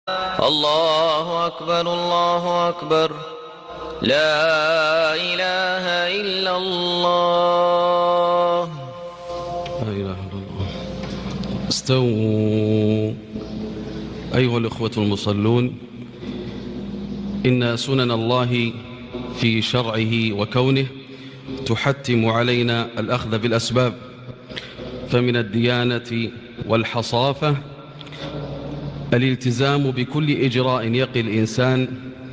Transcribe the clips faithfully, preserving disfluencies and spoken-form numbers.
الله أكبر الله أكبر لا إله إلا الله. لا إله إلا الله. استووا أيها الإخوة المصلون، إن سنن الله في شرعه وكونه تحتم علينا الأخذ بالأسباب، فمن الديانة والحصافة الالتزام بكل إجراء يقي الإنسان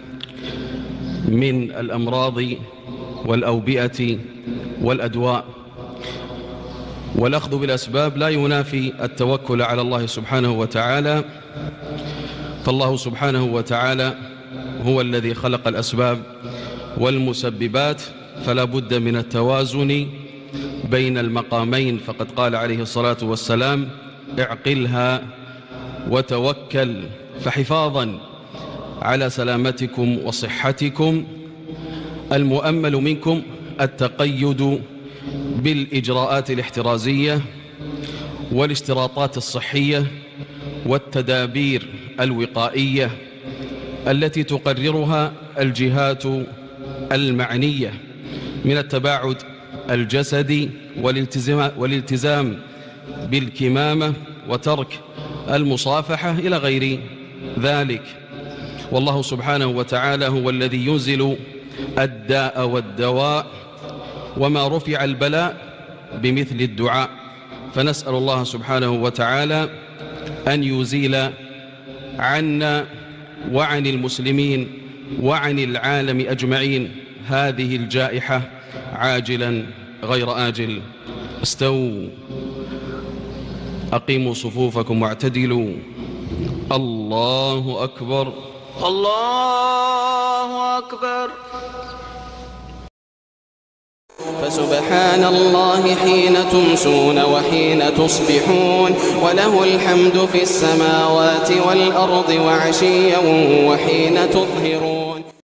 من الأمراض والأوبئة والأدواء، والأخذ بالأسباب لا ينافي التوكل على الله سبحانه وتعالى، فالله سبحانه وتعالى هو الذي خلق الأسباب والمسببات، فلا بد من التوازن بين المقامين، فقد قال عليه الصلاة والسلام: اعقلها وتوكل. فحفاظا على سلامتكم وصحتكم المؤمل منكم التقيد بالإجراءات الاحترازية والاشتراطات الصحية والتدابير الوقائية التي تقررها الجهات المعنية من التباعد الجسدي والالتزام, والالتزام بالكمامة وترك المصافحة إلى غير ذلك. والله سبحانه وتعالى هو الذي ينزل الداء والدواء، وما رفع البلاء بمثل الدعاء، فنسأل الله سبحانه وتعالى أن يزيل عنا وعن المسلمين وعن العالم أجمعين هذه الجائحة عاجلا غير آجل. استووا أقيموا صفوفكم واعتدلوا. الله أكبر الله أكبر. فسبحان الله حين تمسون وحين تصبحون، وله الحمد في السماوات والأرض وعشيا وحين تظهرون.